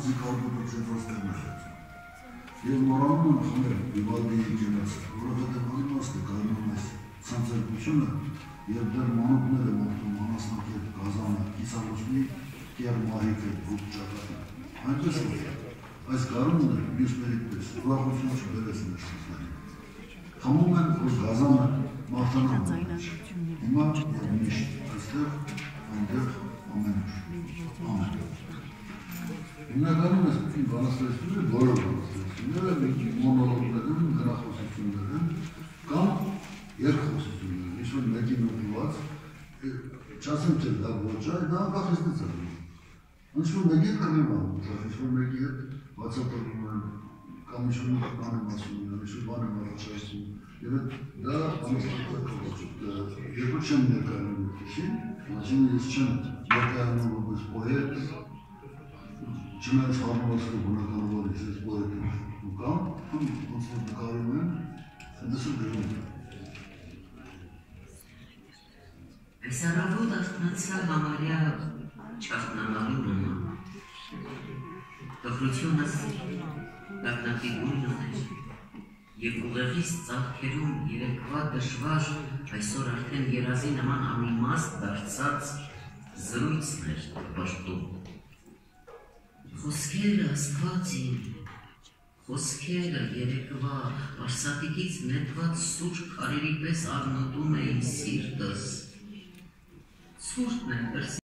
մուզիկալները ձևացնելն է։ Եվ մոռանում եմ խմել Վիվալդիի գնացը, որովհետև անիմաստ է կայանում այս ցանցերգությունը եւ դեռ մանուկները մոտնում անասնակետ գազանը կիսալուսնի կեր մահիկը բուկ ճակատը։ Այնպես որ այս գարունը մյուսների պես ուրախություն չբերես մեր շուրջը։ Խմում են, որ գազանը մարտանան է։ Հիմա եւ միշտ այստեղ այնտեղ ամեն օր։ Հիմնականում ես պիտի բանաստեղծությունները, բոլոր բանաստեղծությունները մոնոլոգներն, գրախոսություններն կամ երկխոսություններն, ինչ-որ մեկին ուղղված, չասեմ թե դա ոչ է, դա անկախեցնից է։ Ինչ-որ մեկի հետ կռիվ անում, ինչ-որ մեկի հետ բացատրում են, կամ ինչ-որ մեկի բան եմ ասում, ինչ-որ բան եմ առաջացնում, եւ դա բանաստեղծությունները երկու չեմ ներկայանում այդպեսին, այսինքն ես չեմ ներկայանում որպես պոետ, չնայած հարմարացնում բնականաբարից ես պոետ ու կամ, ոնց որ նկարում եմ, այնպես ու գրում եմ։ Այս առավոտ արթնացա համարյա չախնանալու նման։ Տխրությունս տագնապի գույն ուներ, և ուղեղիս ծաղկերում երեկվա դժվար, այսօր արդեն երազի նման անիմաստ դարձած զրույցն էր պրտում։ Խոսքերը Աստված իմ, խոսքերը երեկվա արսատիկից նետված սուրճ քարերի պես առնոտում էին սիրտս։ Ցուրտն է